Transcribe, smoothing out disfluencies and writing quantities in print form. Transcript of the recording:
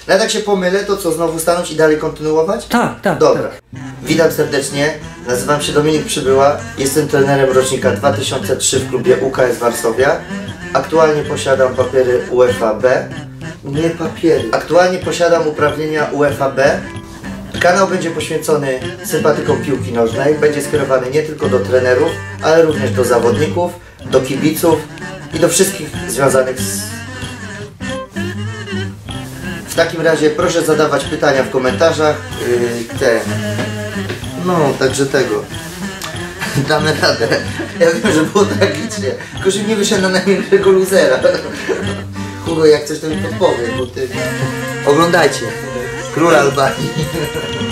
No jak tak się pomylę, to co, znowu stanąć i dalej kontynuować? Tak, tak. Dobra. Tak. Witam serdecznie, nazywam się Dominik Przybyła, jestem trenerem rocznika 2003 w klubie UKS Warszawia. Aktualnie posiadam papiery UEFA B. Nie papiery. Aktualnie posiadam uprawnienia UEFA B. Kanał będzie poświęcony sympatykom piłki nożnej, będzie skierowany nie tylko do trenerów, ale również do zawodników, do kibiców i do wszystkich związanych z... W takim razie proszę zadawać pytania w komentarzach, także tego. Damy radę. Ja wiem, że było tragicznie, tylko że nie wyszedł na największego luzera. Hugo, jak coś to mi podpowie, bo ty... Oglądajcie. Król Albanii.